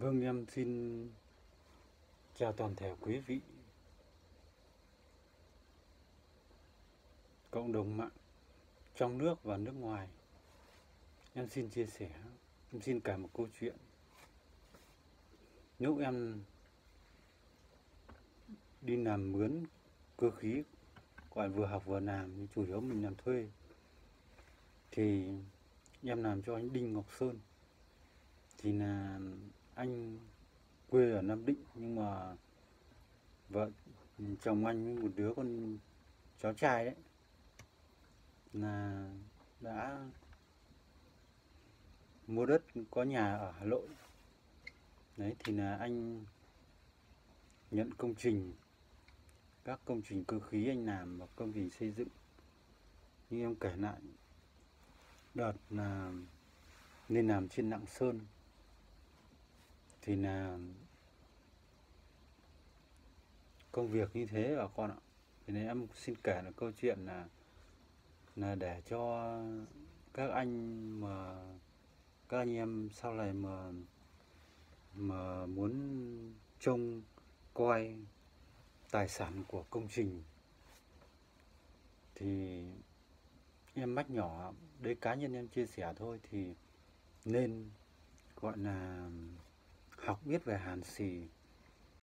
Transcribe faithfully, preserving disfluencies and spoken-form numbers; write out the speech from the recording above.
Vâng, em xin chào toàn thể quý vị cộng đồng mạng trong nước và nước ngoài. Em xin chia sẻ, em xin kể một câu chuyện. Lúc em đi làm mướn cơ khí, gọi vừa học vừa làm, nhưng chủ yếu mình làm thuê, thì em làm cho anh Đinh Ngọc Sơn. Thì là anh quê ở Nam Định, nhưng mà vợ chồng anh với một đứa con cháu trai đấy là đã mua đất có nhà ở Hà Nội. Đấy thì là anh nhận công trình, các công trình cơ khí anh làm và công trình xây dựng. Nhưng em kể lại đợt là nên làm trên Lạng Sơn thì là công việc như thế bà con ạ. Thì nên em xin kể là câu chuyện là là để cho các anh mà các anh em sau này mà mà muốn trông coi tài sản của công trình thì em mách nhỏ đấy, cá nhân em chia sẻ thôi, thì nên gọi là học biết về hàn xì,